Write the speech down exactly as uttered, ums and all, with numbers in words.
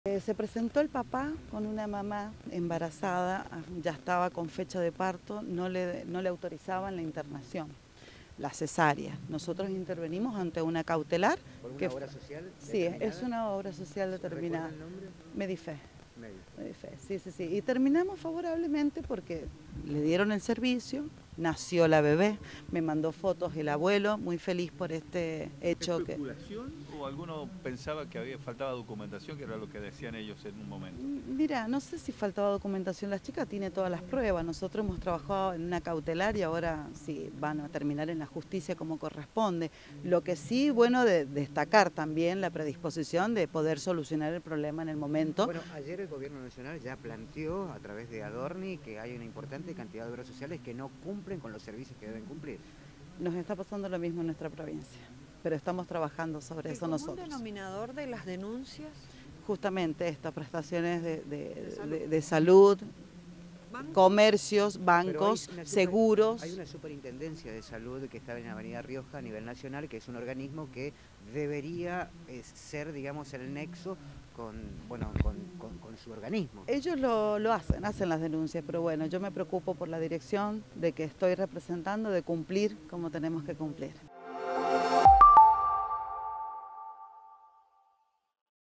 Eh, se presentó el papá con una mamá embarazada, ya estaba con fecha de parto, no le, no le autorizaban la internación, la cesárea. Nosotros intervenimos ante una cautelar. ¿Por una que obra social Sí, determinada? es una obra social determinada. ¿Recuerda el nombre? Medife. Medife. Medife, sí, sí, sí. Y terminamos favorablemente porque le dieron el servicio, nació la bebé, me mandó fotos el abuelo, muy feliz por este hecho. ¿Especulación que... o alguno pensaba que había faltaba documentación, que era lo que decían ellos en un momento? Mira, no sé si faltaba documentación, la chica tiene todas las pruebas, nosotros hemos trabajado en una cautelar y ahora sí van a terminar en la justicia como corresponde. Lo que sí, bueno, de destacar también la predisposición de poder solucionar el problema en el momento. Bueno, ayer el gobierno nacional ya planteó a través de Adorni que hay una importante cantidad de obras sociales que no cumplen con los servicios que deben cumplir. Nos está pasando lo mismo en nuestra provincia, pero estamos trabajando sobre eso nosotros. ¿El común denominador de las denuncias? Justamente estas prestaciones de, de, de salud, de, de salud comercios, bancos, hay super, seguros. Hay una superintendencia de salud que está en Avenida Rioja a nivel nacional, que es un organismo que debería eh, ser, digamos, el nexo con, bueno, con, con, con su organismo. Ellos lo, lo hacen, hacen las denuncias, pero bueno, yo me preocupo por la dirección de que estoy representando, de cumplir como tenemos que cumplir.